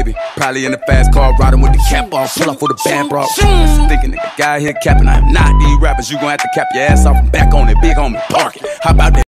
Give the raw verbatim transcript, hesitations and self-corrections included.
baby. Probably in the fast car, riding with the cap off. Pull up for the band, bro. Thinking nigga, guy here capping. I am not these rappers. You gon' have to cap your ass off and back on it. Big homie, park it. How about that?